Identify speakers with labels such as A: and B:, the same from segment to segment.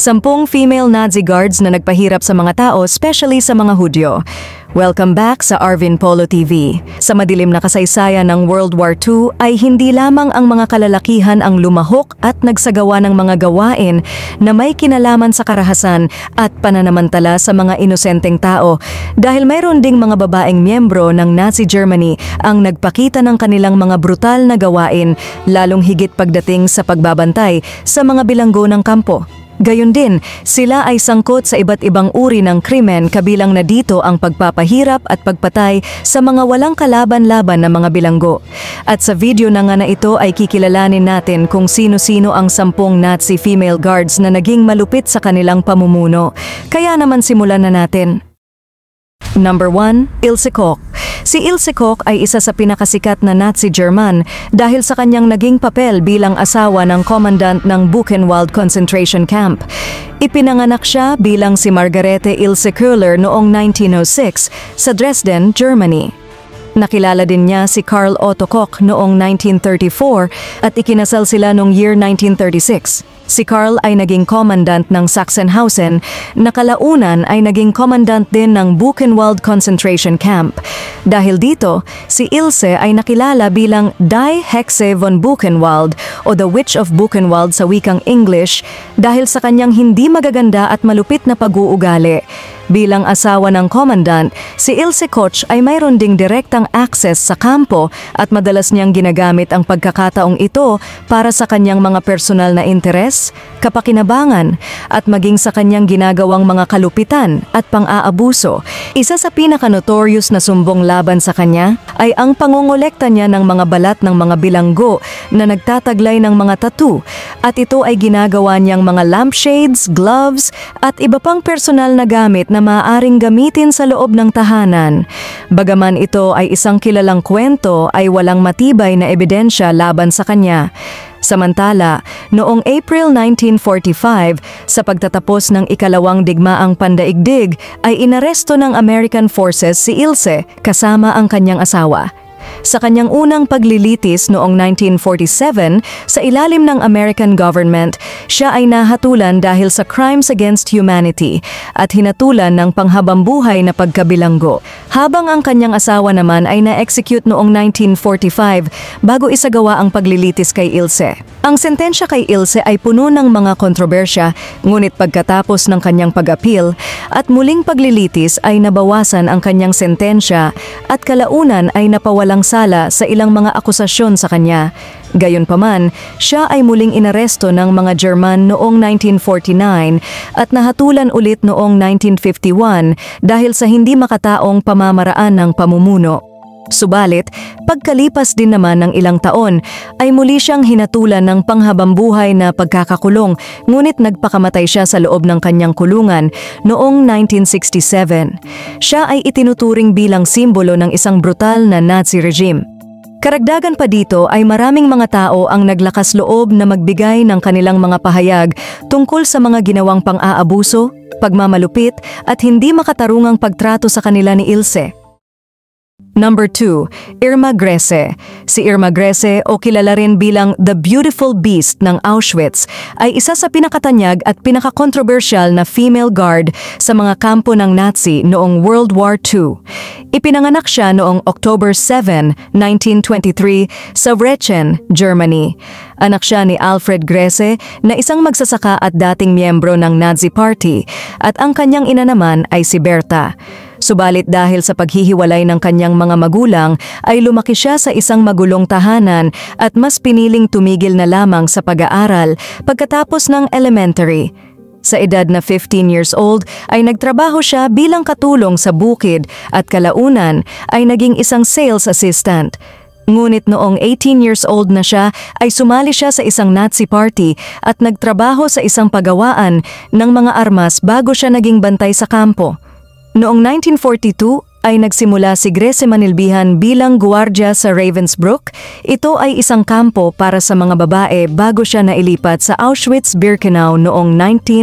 A: 10 female Nazi guards na nagpahirap sa mga tao, especially sa mga Hudyo. Welcome back sa Arvin Polo TV. Sa madilim na kasaysayan ng World War II ay hindi lamang ang mga kalalakihan ang lumahok at nagsagawa ng mga gawain na may kinalaman sa karahasan at pananamantala sa mga inosenteng tao, dahil mayroon ding mga babaeng miyembro ng Nazi Germany ang nagpakita ng kanilang mga brutal na gawain, lalong higit pagdating sa pagbabantay sa mga bilanggo ng kampo. Gayon din, sila ay sangkot sa iba't ibang uri ng krimen, kabilang na dito ang pagpapahirap at pagpatay sa mga walang kalaban-laban na mga bilanggo. At sa video na nga na ito ay kikilalanin natin kung sino-sino ang 10 Nazi female guards na naging malupit sa kanilang pamumuno. Kaya naman simulan na natin. Number 1, Ilse Koch. Si Ilse Koch ay isa sa pinakasikat na Nazi German dahil sa kanyang naging papel bilang asawa ng commandant ng Buchenwald concentration camp. Ipinanganak siya bilang si Margarete Ilse Köhler noong 1906 sa Dresden, Germany. Nakilala din niya si Karl Otto Koch noong 1934 at ikinasal sila noong year 1936. Si Karl ay naging commandant ng Sachsenhausen, na kalaunan ay naging commandant din ng Buchenwald concentration camp. Dahil dito, si Ilse ay nakilala bilang Die Hexe von Buchenwald o The Witch of Buchenwald sa wikang English dahil sa kanyang hindi magaganda at malupit na pag-uugali. Bilang asawa ng commandant, si Ilse Koch ay mayroon ding direktang access sa kampo at madalas niyang ginagamit ang pagkakataong ito para sa kanyang mga personal na interes, kapakinabangan, at maging sa kanyang ginagawang mga kalupitan at pang-aabuso. Isa sa pinaka-notorious na sumbong laban sa kanya ay ang pangongolekta niya ng mga balat ng mga bilanggo na nagtataglay ng mga tattoo, at ito ay ginagawa niyang mga lampshades, gloves, at iba pang personal na gamit na maaaring gamitin sa loob ng tahanan. Bagaman ito ay isang kilalang kwento, ay walang matibay na ebidensya laban sa kanya. Samantala, noong April 1945, sa pagtatapos ng ikalawang digmaang pandaigdig, ay inaresto ng American forces si Ilse kasama ang kanyang asawa. Sa kanyang unang paglilitis noong 1947 sa ilalim ng American government, siya ay nahatulan dahil sa crimes against humanity at hinatulan ng panghabambuhay na pagkabilanggo. Habang ang kanyang asawa naman ay na-execute noong 1945 bago isagawa ang paglilitis kay Ilse. Ang sentensya kay Ilse ay puno ng mga kontrobersya, ngunit pagkatapos ng kanyang pag-appeal at muling paglilitis ay nabawasan ang kanyang sentensya at kalaunan ay napawalang sala sa ilang mga akusasyon sa kanya. Gayunpaman, siya ay muling inaresto ng mga German noong 1949 at nahatulan ulit noong 1951 dahil sa hindi makataong pamamaraan ng pamumuno. Subalit, pagkalipas din naman ng ilang taon, ay muli siyang hinatulan ng panghabambuhay na pagkakakulong, ngunit nagpakamatay siya sa loob ng kanyang kulungan noong 1967. Siya ay itinuturing bilang simbolo ng isang brutal na Nazi regime. Karagdagan pa dito ay maraming mga tao ang naglakas loob na magbigay ng kanilang mga pahayag tungkol sa mga ginawang pang-aabuso, pagmamalupit at hindi makatarungang pagtrato sa kanila ni Ilse. Number 2, Irma Grese. Si Irma Grese, o kilala rin bilang The Beautiful Beast ng Auschwitz, ay isa sa pinakatanyag at pinakakontrobersyal na female guard sa mga kampo ng Nazi noong World War II. Ipinanganak siya noong October 7, 1923 sa Wrechen, Germany. Anak siya ni Alfred Grese na isang magsasaka at dating miyembro ng Nazi Party, at ang kanyang ina naman ay si Berta. Subalit dahil sa paghihiwalay ng kanyang mga magulang ay lumaki siya sa isang magulong tahanan at mas piniling tumigil na lamang sa pag-aaral pagkatapos ng elementary. Sa edad na 15 years old ay nagtrabaho siya bilang katulong sa bukid at kalaunan ay naging isang sales assistant. Ngunit noong 18 years old na siya ay sumali siya sa isang Nazi party at nagtrabaho sa isang pagawaan ng mga armas bago siya naging bantay sa kampo. Noong 1942 ay nagsimula si Grace Manilbihan bilang guwardya sa Ravensbrück. Ito ay isang kampo para sa mga babae bago siya nailipat sa Auschwitz-Birkenau noong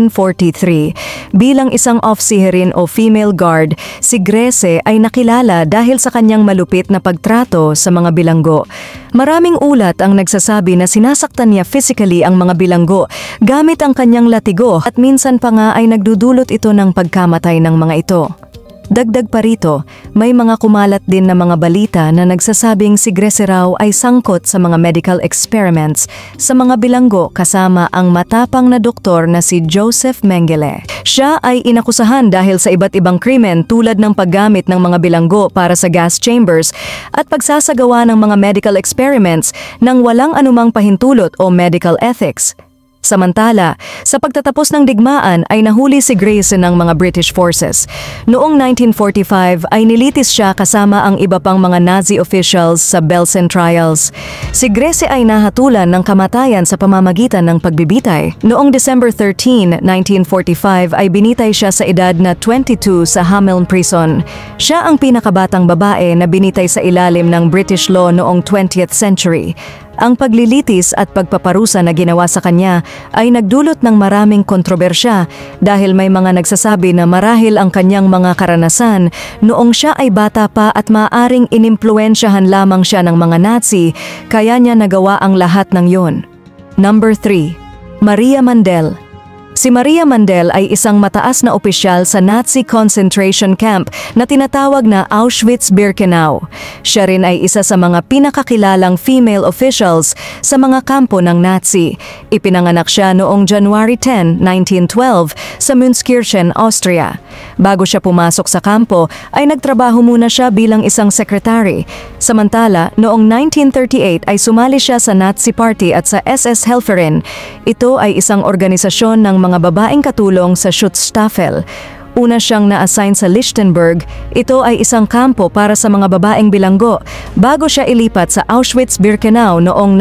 A: 1943. Bilang isang officerin o female guard, si Grace ay nakilala dahil sa kanyang malupit na pagtrato sa mga bilanggo. Maraming ulat ang nagsasabi na sinasaktan niya physically ang mga bilanggo gamit ang kanyang latigo at minsan pa nga ay nagdudulot ito ng pagkamatay ng mga ito. Dagdag pa rito, may mga kumalat din na mga balita na nagsasabing si Grace raw ay sangkot sa mga medical experiments sa mga bilanggo kasama ang matapang na doktor na si Joseph Mengele. Siya ay inakusahan dahil sa iba't ibang krimen tulad ng paggamit ng mga bilanggo para sa gas chambers at pagsasagawa ng mga medical experiments nang walang anumang pahintulot o medical ethics. Samantala, sa pagtatapos ng digmaan ay nahuli si Grace ng mga British forces. Noong 1945 ay nilitis siya kasama ang iba pang mga Nazi officials sa Belsen trials. Si Grace ay nahatulan ng kamatayan sa pamamagitan ng pagbibitay. Noong December 13, 1945 ay binitay siya sa edad na 22 sa Hameln Prison. Siya ang pinakabatang babae na binitay sa ilalim ng British law noong 20th century. Ang paglilitis at pagpaparusa na ginawa sa kanya ay nagdulot ng maraming kontrobersya dahil may mga nagsasabi na marahil ang kanyang mga karanasan noong siya ay bata pa at maaaring inimpluwensyahan lamang siya ng mga Nazi kaya niya nagawa ang lahat ng yon. Number 3. Maria Mandel. Si Maria Mandel ay isang mataas na opisyal sa Nazi concentration camp na tinatawag na Auschwitz-Birkenau. Siya rin ay isa sa mga pinakakilalang female officials sa mga kampo ng Nazi. Ipinanganak siya noong January 10, 1912 sa Münzkirchen, Austria. Bago siya pumasok sa kampo ay nagtrabaho muna siya bilang isang secretary. Samantala, noong 1938 ay sumali siya sa Nazi Party at sa SS Helferin. Ito ay isang organisasyon ng mga babaeng katulong sa Schutzstaffel. Una siyang na-assign sa Lichtenberg, ito ay isang kampo para sa mga babaeng bilanggo, bago siya ilipat sa Auschwitz-Birkenau noong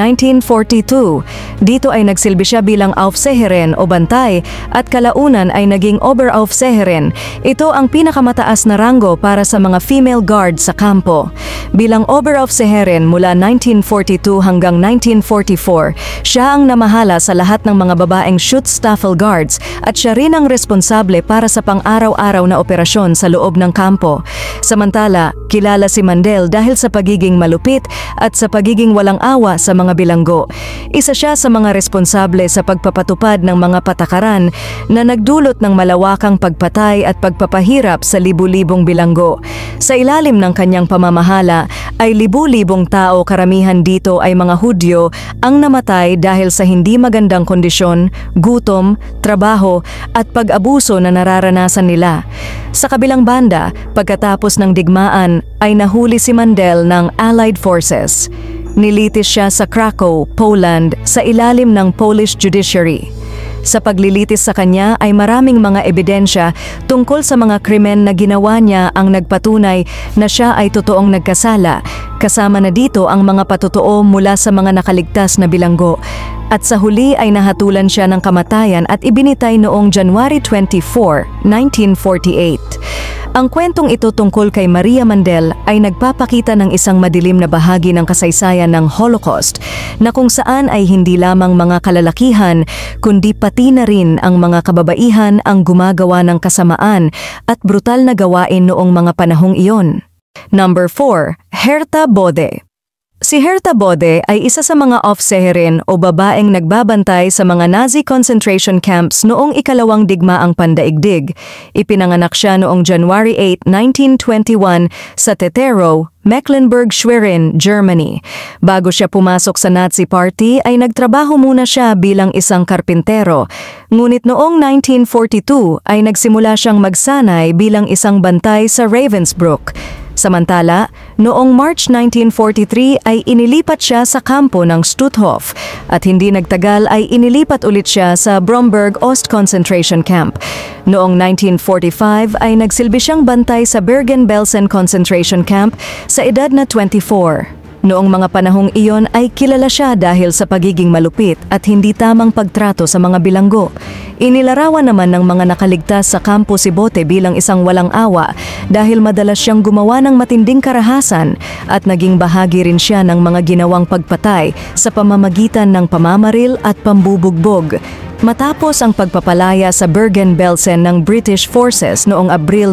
A: 1942. Dito ay nagsilbi siya bilang Aufseherin o bantay at kalaunan ay naging Oberaufseherin. Ito ang pinakamataas na ranggo para sa mga female guard sa kampo. Bilang Oberaufseherin mula 1942 hanggang 1944, siya ang namahala sa lahat ng mga babaeng Schutzstaffel guards at siya rin ang responsable para sa pang-araw-araw na operasyon sa loob ng kampo. Samantala, kilala si Mandel dahil sa pagiging malupit at sa pagiging walang awa sa mga bilanggo. Isa siya sa mga responsable sa pagpapatupad ng mga patakaran na nagdulot ng malawakang pagpatay at pagpapahirap sa libu-libong bilanggo. Sa ilalim ng kanyang pamamahala ay libu-libong tao, karamihan dito ay mga Hudyo, ang namatay dahil sa hindi magandang kondisyon, gutom, trabaho at pag-abuso na nararanasan nila. Sa kabilang banda, pagkatapos ng digmaan ay nahuli si Mandel ng Allied Forces. Nilitis siya sa Krakow, Poland sa ilalim ng Polish judiciary. Sa paglilitis sa kanya ay maraming mga ebidensya tungkol sa mga krimen na ginawa niya ang nagpatunay na siya ay totoong nagkasala, kasama na dito ang mga patotoo mula sa mga nakaligtas na bilanggo. At sa huli ay nahatulan siya ng kamatayan at ibinitay noong January 24, 1948. Ang kwentong ito tungkol kay Maria Mandel ay nagpapakita ng isang madilim na bahagi ng kasaysayan ng Holocaust na kung saan ay hindi lamang mga kalalakihan kundi pati na rin ang mga kababaihan ang gumagawa ng kasamaan at brutal na gawain noong mga panahong iyon. Number 4. Herta Bode. Si Herta Bode ay isa sa mga Aufseherin o babaeng nagbabantay sa mga Nazi concentration camps noong ikalawang digmaang pandaigdig. Ipinanganak siya noong January 8, 1921 sa Tetero, Mecklenburg-Schwerin, Germany. Bago siya pumasok sa Nazi Party ay nagtrabaho muna siya bilang isang karpintero. Ngunit noong 1942 ay nagsimula siyang magsanay bilang isang bantay sa Ravensbrück. Samantala, noong March 1943 ay inilipat siya sa kampo ng Stutthof at hindi nagtagal ay inilipat ulit siya sa Bromberg Ost Concentration Camp. Noong 1945 ay nagsilbi siyang bantay sa Bergen-Belsen Concentration Camp sa edad na 24. Noong mga panahong iyon ay kilala siya dahil sa pagiging malupit at hindi tamang pagtrato sa mga bilanggo. Inilarawan naman ng mga nakaligtas sa kampo si Bote bilang isang walang awa dahil madalas siyang gumawa ng matinding karahasan at naging bahagi rin siya ng mga ginawang pagpatay sa pamamagitan ng pamamaril at pambubugbog. Matapos ang pagpapalaya sa Bergen-Belsen ng British Forces noong Abril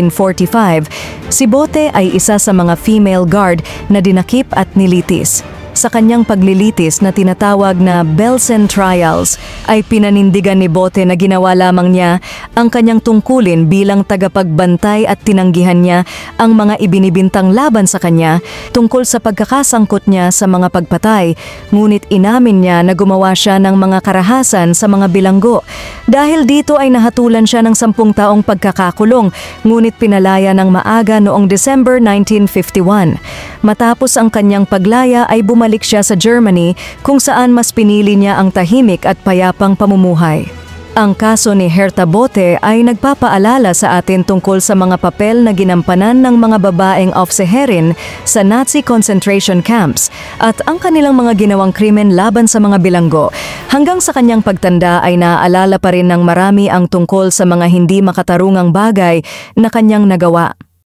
A: 1945, si Bote ay isa sa mga female guard na dinakip at nilitis. Sa kanyang paglilitis na tinatawag na Belsen Trials, ay pinanindigan ni Bote na ginawa lamang niya ang kanyang tungkulin bilang tagapagbantay at tinanggihan niya ang mga ibinibintang laban sa kanya tungkol sa pagkakasangkot niya sa mga pagpatay, ngunit inamin niya na gumawa siya ng mga karahasan sa mga bilanggo. Dahil dito ay nahatulan siya ng 10 taong pagkakakulong, ngunit pinalaya ng maaga noong December 1951. Matapos ang kanyang paglaya ay bumalik siya sa Germany kung saan mas pinili niya ang tahimik at payapang pamumuhay. Ang kaso ni Herta Bote ay nagpapaalala sa atin tungkol sa mga papel na ginampanan ng mga babaeng Aufseherin sa Nazi concentration camps at ang kanilang mga ginawang krimen laban sa mga bilanggo. Hanggang sa kanyang pagtanda ay naaalala pa rin ng marami ang tungkol sa mga hindi makatarungang bagay na kanyang nagawa.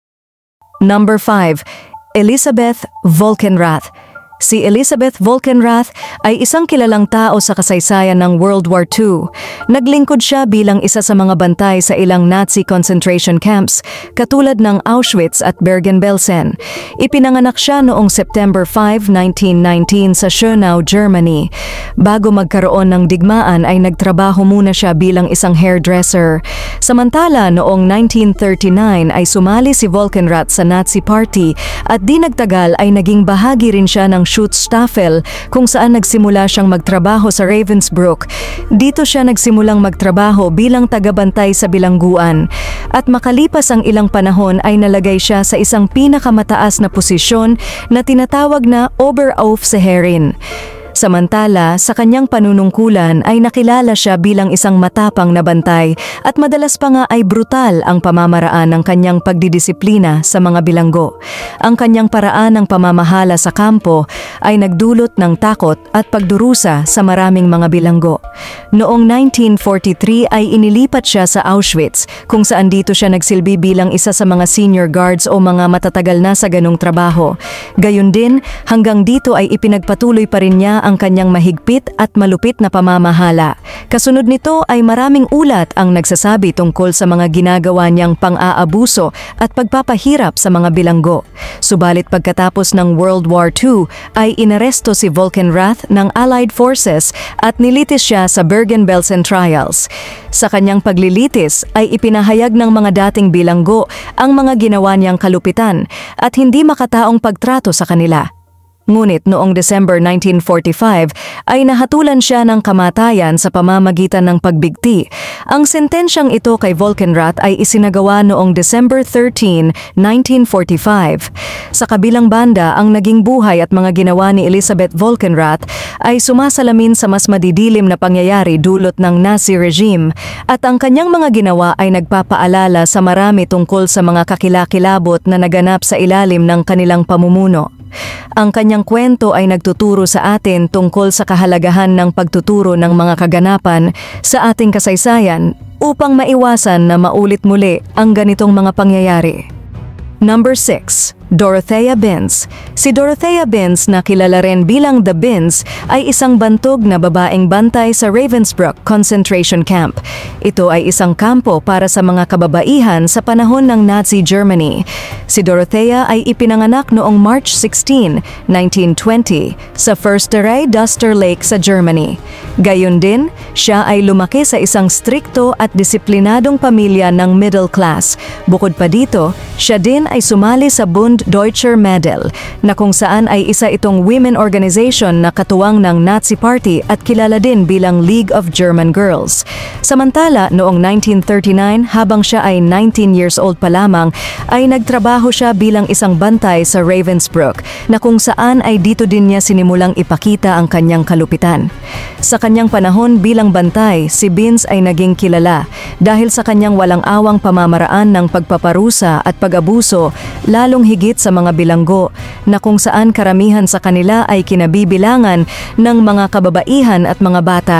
A: Number 5. Elizabeth Volkenrath. Si Elizabeth Volkenrath ay isang kilalang tao sa kasaysayan ng World War II. Naglingkod siya bilang isa sa mga bantay sa ilang Nazi concentration camps, katulad ng Auschwitz at Bergen-Belsen. Ipinanganak siya noong September 5, 1919 sa Schönau, Germany. Bago magkaroon ng digmaan ay nagtrabaho muna siya bilang isang hairdresser. Samantala, noong 1939 ay sumali si Volkenrath sa Nazi Party at di nagtagal ay naging bahagi rin siya ng Schutzstaffel kung saan nagsimula siyang magtrabaho sa Ravensbrück. Dito siya nagsimulang magtrabaho bilang tagabantay sa bilangguan. At makalipas ang ilang panahon ay nalagay siya sa isang pinakamataas na posisyon na tinatawag na Oberaufseherin. Samantala, sa kanyang panunungkulan ay nakilala siya bilang isang matapang na bantay at madalas pa nga ay brutal ang pamamaraan ng kanyang pagdidisiplina sa mga bilanggo. Ang kanyang paraan ng pamamahala sa kampo ay nagdulot ng takot at pagdurusa sa maraming mga bilanggo. Noong 1943 ay inilipat siya sa Auschwitz kung saan dito siya nagsilbi bilang isa sa mga senior guards o mga matatagal na sa ganong trabaho. Gayun din, hanggang dito ay ipinagpatuloy pa rin niya ang kanyang mahigpit at malupit na pamamahala. Kasunod nito ay maraming ulat ang nagsasabi tungkol sa mga ginagawa niyang pang-aabuso at pagpapahirap sa mga bilanggo. Subalit pagkatapos ng World War II ay inaresto si Volkenrath ng Allied Forces at nilitis siya sa Bergen-Belsen Trials. Sa kanyang paglilitis ay ipinahayag ng mga dating bilanggo ang mga ginawa niyang kalupitan at hindi makataong pagtrato sa kanila. Ngunit noong December 1945 ay nahatulan siya ng kamatayan sa pamamagitan ng pagbigti. Ang sentensyang ito kay Volkenrath ay isinagawa noong December 13, 1945. Sa kabilang banda, ang naging buhay at mga ginawa ni Elizabeth Volkenrath ay sumasalamin sa mas madidilim na pangyayari dulot ng Nazi regime at ang kanyang mga ginawa ay nagpapaalala sa marami tungkol sa mga kakilakilabot na naganap sa ilalim ng kanilang pamumuno. Ang kanyang kwento ay nagtuturo sa atin tungkol sa kahalagahan ng pagtuturo ng mga kaganapan sa ating kasaysayan upang maiwasan na maulit muli ang ganitong mga pangyayari. Number 6. Dorothea Binz. Si Dorothea Binz na kilala rin bilang The Binz ay isang bantog na babaeng bantay sa Ravensbrück concentration camp. Ito ay isang kampo para sa mga kababaihan sa panahon ng Nazi Germany. Si Dorothea ay ipinanganak noong March 16, 1920 sa Försterei Duster Lake sa Germany. Gayun din, siya ay lumaki sa isang strikto at disiplinadong pamilya ng middle class. Bukod pa dito, siya din ay sumali sa Bund Deutscher Mädel na kung saan ay isa itong women organization na katuwang ng Nazi Party at kilala din bilang League of German Girls. Samantala, noong 1939 habang siya ay 19 years old pa lamang ay nagtrabaho siya bilang isang bantay sa Ravensbrück na kung saan ay dito din niya sinimulang ipakita ang kanyang kalupitan. Sa kanyang panahon bilang bantay, si Binz ay naging kilala dahil sa kanyang walang awang pamamaraan ng pagpaparusa at pag-abuso, lalong higit sa mga bilanggo na kung saan karamihan sa kanila ay kinabibilangan ng mga kababaihan at mga bata.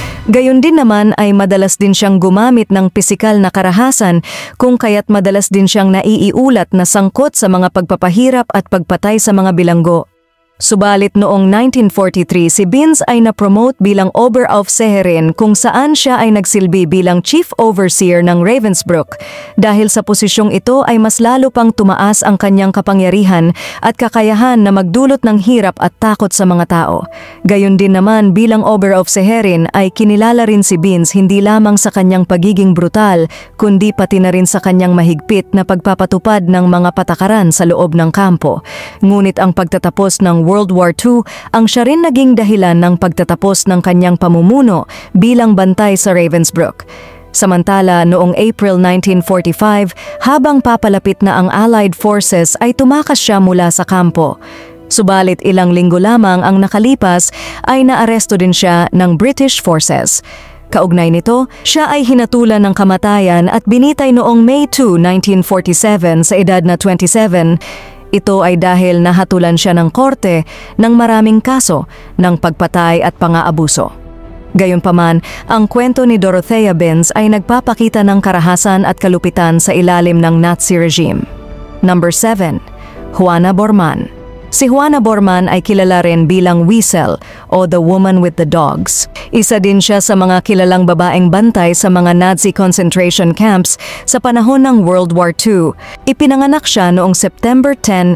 A: Gayon din naman ay madalas din siyang gumamit ng pisikal na karahasan kung kaya't madalas din siyang naiiulat na sangkot sa mga pagpapahirap at pagpatay sa mga bilanggo. Subalit noong 1943 si Binz ay na-promote bilang Oberaufseherin kung saan siya ay nagsilbi bilang Chief Overseer ng Ravensbrück. Dahil sa posisyong ito ay mas lalo pang tumaas ang kanyang kapangyarihan at kakayahan na magdulot ng hirap at takot sa mga tao. Gayon din naman bilang Oberaufseherin ay kinilala rin si Binz hindi lamang sa kanyang pagiging brutal kundi pati na rin sa kanyang mahigpit na pagpapatupad ng mga patakaran sa loob ng kampo. Ngunit ang pagtatapos ng World War II ang siya rin naging dahilan ng pagtatapos ng kanyang pamumuno bilang bantay sa Ravensbrück. Samantala, noong April 1945, habang papalapit na ang Allied Forces ay tumakas siya mula sa kampo. Subalit ilang linggo lamang ang nakalipas ay naaresto din siya ng British Forces. Kaugnay nito, siya ay hinatulan ng kamatayan at binitay noong May 2, 1947 sa edad na 27. Ito ay dahil nahatulan siya ng korte ng maraming kaso ng pagpatay at pang-aabuso. Gayunpaman, ang kwento ni Dorothea Binz ay nagpapakita ng karahasan at kalupitan sa ilalim ng Nazi regime. Number 7. Juana Bormann. Si Juana Bormann ay kilala rin bilang Weasel o the Woman with the Dogs. Isa din siya sa mga kilalang babaeng bantay sa mga Nazi concentration camps sa panahon ng World War II. Ipinanganak siya noong September 10,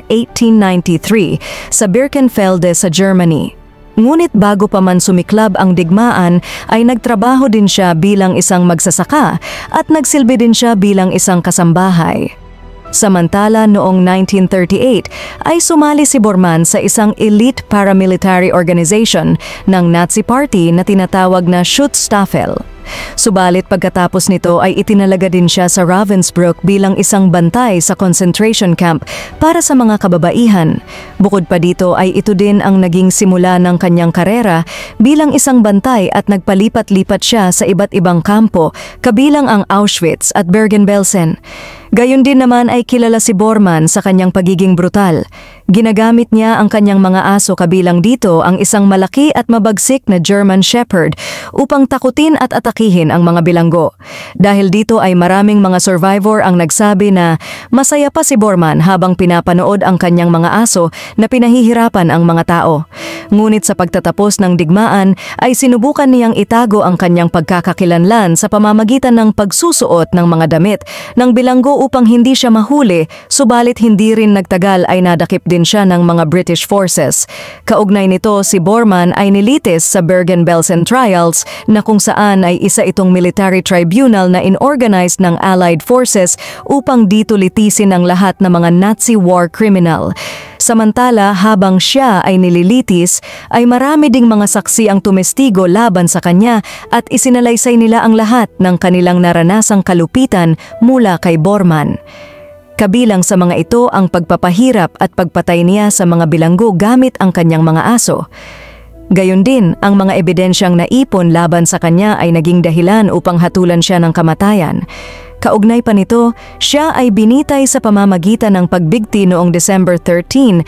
A: 1893 sa Birkenfelde sa Germany. Ngunit bago pa man sumiklab ang digmaan ay nagtrabaho din siya bilang isang magsasaka at nagsilbi din siya bilang isang kasambahay. Samantala noong 1938 ay sumali si Bormann sa isang elite paramilitary organization ng Nazi Party na tinatawag na Schutzstaffel. Subalit pagkatapos nito ay itinalaga din siya sa Ravensbrück bilang isang bantay sa concentration camp para sa mga kababaihan. Bukod pa dito ay ito din ang naging simula ng kanyang karera bilang isang bantay at nagpalipat-lipat siya sa iba't ibang kampo kabilang ang Auschwitz at Bergen-Belsen. Gayon din naman ay kilala si Bormann sa kanyang pagiging brutal. Ginagamit niya ang kanyang mga aso kabilang dito ang isang malaki at mabagsik na German Shepherd upang takutin at atakihin ang mga bilanggo. Dahil dito ay maraming mga survivor ang nagsabi na masaya pa si Bormann habang pinapanood ang kanyang mga aso na pinahihirapan ang mga tao. Ngunit sa pagtatapos ng digmaan ay sinubukan niyang itago ang kanyang pagkakakilanlan sa pamamagitan ng pagsusuot ng mga damit ng bilanggo upang hindi siya mahuli, subalit hindi rin nagtagal ay nadakip din siya ng mga British forces. Kaugnay nito si Bormann ay nilitis sa Bergen-Belsen trials na kung saan ay isa itong military tribunal na inorganize ng Allied forces upang dito litisin ang lahat ng mga Nazi war criminal. Samantala habang siya ay nililitis ay marami ding mga saksi ang tumestigo laban sa kanya at isinalaysay nila ang lahat ng kanilang naranasang kalupitan mula kay Bormann. Kabilang sa mga ito ang pagpapahirap at pagpatay niya sa mga bilanggo gamit ang kanyang mga aso. Gayon din, ang mga ebidensyang naipon laban sa kanya ay naging dahilan upang hatulan siya ng kamatayan. Kaugnay pa nito, siya ay binitay sa pamamagitan ng pagbigti noong December 13,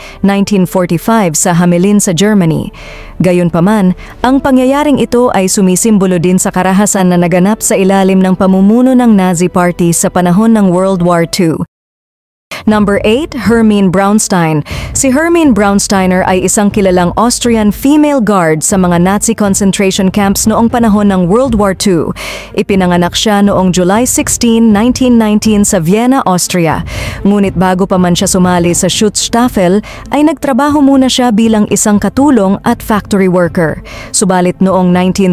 A: 1945 sa Hamelin sa Germany. Gayunpaman, ang pangyayaring ito ay sumisimbolo din sa karahasan na naganap sa ilalim ng pamumuno ng Nazi Party sa panahon ng World War II. Number 8, Hermine Braunstein. Si Hermine Braunsteiner ay isang kilalang Austrian female guard sa mga Nazi concentration camps noong panahon ng World War II. Ipinanganak siya noong July 16, 1919 sa Vienna, Austria. Ngunit bago pa man siya sumali sa Schutzstaffel, ay nagtrabaho muna siya bilang isang katulong at factory worker. Subalit noong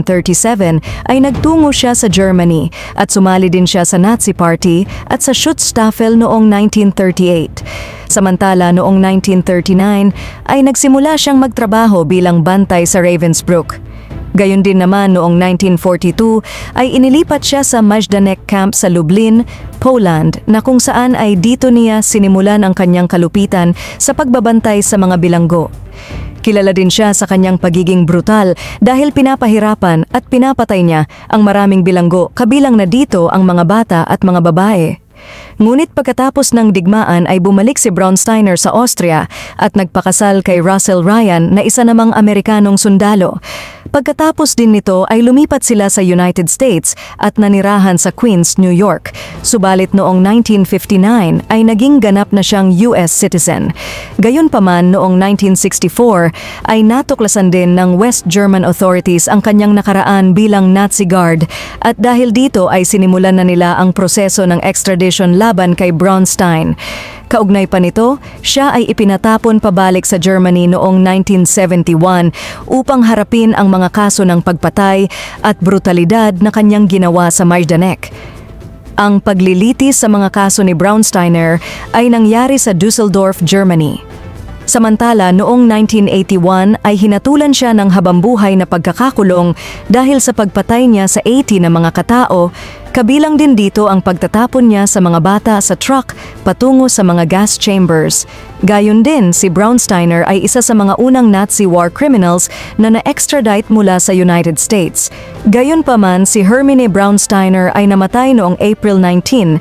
A: 1937 ay nagtungo siya sa Germany at sumali din siya sa Nazi Party at sa Schutzstaffel noong 1938. Samantala noong 1939 ay nagsimula siyang magtrabaho bilang bantay sa Ravensbrück. Gayon din naman noong 1942 ay inilipat siya sa Majdanek Camp sa Lublin, Poland na kung saan ay dito niya sinimulan ang kanyang kalupitan sa pagbabantay sa mga bilanggo. Kilala din siya sa kanyang pagiging brutal dahil pinapahirapan at pinapatay niya ang maraming bilanggo kabilang na dito ang mga bata at mga babae. Ngunit pagkatapos ng digmaan ay bumalik si Braunsteiner sa Austria at nagpakasal kay Russell Ryan na isa namang Amerikanong sundalo. Pagkatapos din nito ay lumipat sila sa United States at nanirahan sa Queens, New York. Subalit noong 1959 ay naging ganap na siyang US citizen. Gayunpaman noong 1964 ay natuklasan din ng West German authorities ang kanyang nakaraan bilang Nazi guard at dahil dito ay sinimulan na nila ang proseso ng extradition laban kay Braunstein. Kaugnay pa nito, siya ay ipinatapon pabalik sa Germany noong 1971 upang harapin ang mga kaso ng pagpatay at brutalidad na kanyang ginawa sa Majdanek. Ang paglilitis sa mga kaso ni Braunsteiner ay nangyari sa Düsseldorf, Germany. Samantala, noong 1981 ay hinatulan siya ng habambuhay na pagkakakulong dahil sa pagpatay niya sa 80 na mga katao, kabilang din dito ang pagtatapon niya sa mga bata sa truck patungo sa mga gas chambers. Gayon din, si Braunsteiner ay isa sa mga unang Nazi war criminals na na-extradite mula sa United States. Gayunpaman, si Hermine Braunsteiner ay namatay noong April 19,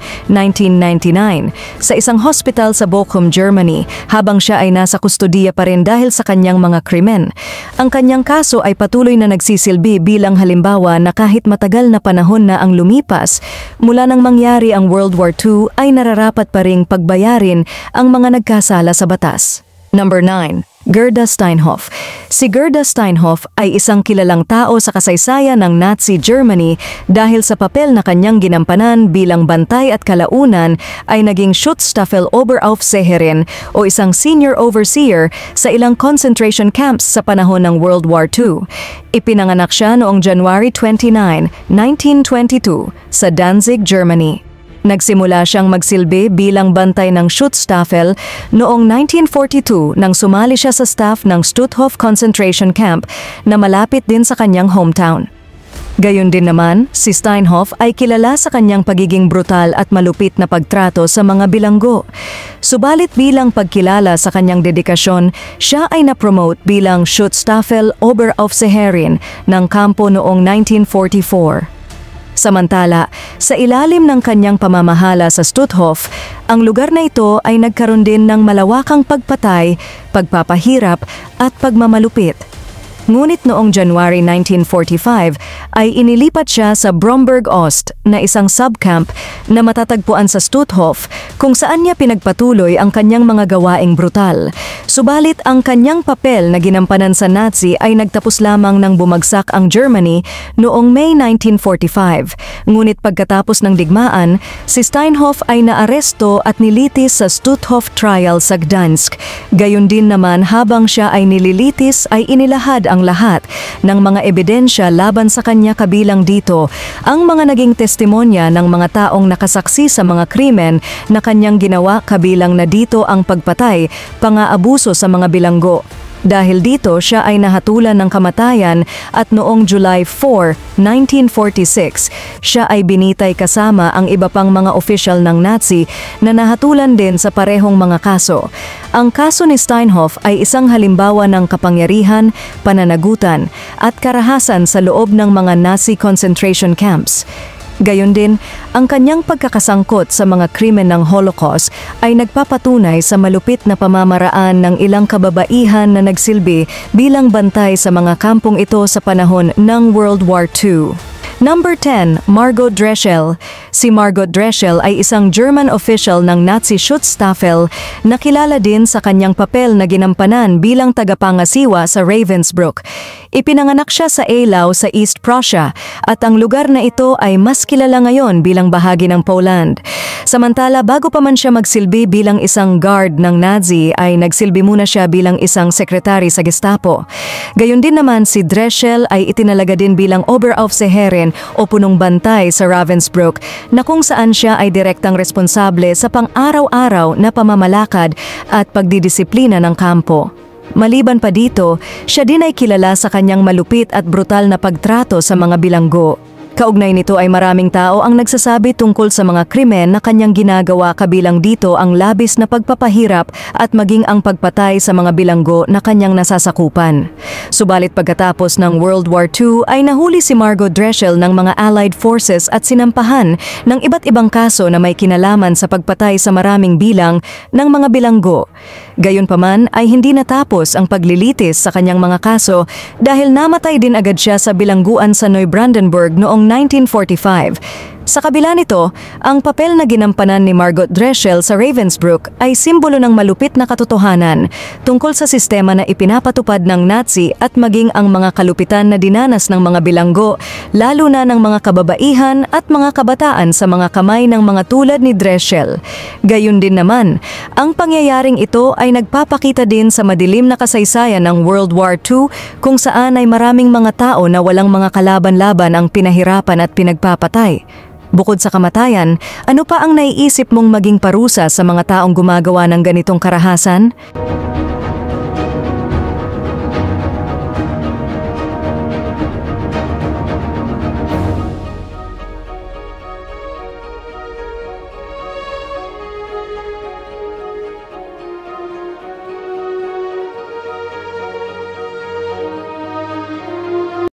A: 1999 sa isang hospital sa Bochum, Germany habang siya ay nasa kustodiya pa rin dahil sa kanyang mga krimen. Ang kanyang kaso ay patuloy na nagsisilbi bilang halimbawa na kahit matagal na panahon na ang lumipas, mula nang mangyari ang World War II ay nararapat pa ring pagbayarin ang mga nagkasala sa batas. Number 9. Gerda Steinhoff. Si Gerda Steinhoff ay isang kilalang tao sa kasaysayan ng Nazi Germany dahil sa papel na kanyang ginampanan bilang bantay at kalaunan ay naging Schutzstaffel Oberaufseherin o isang senior overseer sa ilang concentration camps sa panahon ng World War II. Ipinanganak siya noong January 29, 1922 sa Danzig, Germany. Nagsimula siyang magsilbi bilang bantay ng Schutzstaffel noong 1942 nang sumali siya sa staff ng Stutthof Concentration Camp na malapit din sa kanyang hometown. Gayon din naman, si Steinhoff ay kilala sa kanyang pagiging brutal at malupit na pagtrato sa mga bilanggo. Subalit bilang pagkilala sa kanyang dedikasyon, siya ay na-promote bilang Schutzstaffel Oberaufseherin ng kampo noong 1944. Samantala, sa ilalim ng kanyang pamamahala sa Stutthof, ang lugar na ito ay nagkaroon din ng malawakang pagpatay, pagpapahirap at pagmamalupit. Ngunit noong January 1945 ay inilipat siya sa Bromberg-Ost na isang subcamp na matatagpuan sa Stutthof kung saan niya pinagpatuloy ang kanyang mga gawaing brutal. Subalit ang kanyang papel na ginampanan sa Nazi ay nagtapos lamang nang bumagsak ang Germany noong May 1945. Ngunit pagkatapos ng digmaan, si Steinhoff ay naaresto at nilitis sa Stutthof trial sa Gdansk. Gayon din naman habang siya ay nililitis ay inilahad ang lahat ng mga ebidensya laban sa kanya kabilang dito ang mga naging testimonya ng mga taong nakasaksi sa mga krimen na kanyang ginawa kabilang na dito ang pagpatay, pang-aabuso sa mga bilanggo. Dahil dito siya ay nahatulan ng kamatayan at noong July 4, 1946, siya ay binitay kasama ang iba pang mga opisyal ng Nazi na nahatulan din sa parehong mga kaso. Ang kaso ni Steinhoff ay isang halimbawa ng kapangyarihan, pananagutan at karahasan sa loob ng mga Nazi concentration camps. Gayon din, ang kanyang pagkakasangkot sa mga krimen ng Holocaust ay nagpapatunay sa malupit na pamamaraan ng ilang kababaihan na nagsilbi bilang bantay sa mga kampong ito sa panahon ng World War II. Number 10. Margot Dreschel. Si Margot Dreschel ay isang German official ng Nazi Schutzstaffel na kilala din sa kanyang papel na ginampanan bilang tagapangasiwa sa Ravensbrück. Ipinanganak siya sa Eylau sa East Prussia at ang lugar na ito ay mas kilala ngayon bilang bahagi ng Poland. Samantala, bago pa man siya magsilbi bilang isang guard ng Nazi ay nagsilbi muna siya bilang isang sekretary sa Gestapo. Gayon din naman si Dreschel ay itinalaga din bilang Oberaufseherin o punong bantay sa Ravensbrück na kung saan siya ay direktang responsable sa pang-araw-araw na pamamalakad at pagdidisiplina ng kampo. Maliban pa dito, siya din ay kilala sa kanyang malupit at brutal na pagtrato sa mga bilanggo. Kaugnay nito ay maraming tao ang nagsasabi tungkol sa mga krimen na kanyang ginagawa, kabilang dito ang labis na pagpapahirap at maging ang pagpatay sa mga bilanggo na kanyang nasasakupan. Subalit pagkatapos ng World War II ay nahuli si Margot Drechsel ng mga Allied Forces at sinampahan ng iba't ibang kaso na may kinalaman sa pagpatay sa maraming bilang ng mga bilanggo. Gayunpaman ay hindi natapos ang paglilitis sa kanyang mga kaso dahil namatay din agad siya sa bilangguan sa Neubrandenburg noong 1945. Sa kabila nito, ang papel na ginampanan ni Margot Drechsel sa Ravensbrück ay simbolo ng malupit na katotohanan tungkol sa sistema na ipinapatupad ng Nazi at maging ang mga kalupitan na dinanas ng mga bilanggo, lalo na ng mga kababaihan at mga kabataan sa mga kamay ng mga tulad ni Drechsel. Gayun din naman, ang pangyayaring ito ay nagpapakita din sa madilim na kasaysayan ng World War II kung saan ay maraming mga tao na walang mga kalaban-laban ang pinahirapan at pinagpapatay. Bukod sa kamatayan, ano pa ang naiisip mong maging parusa sa mga taong gumagawa ng ganitong karahasan?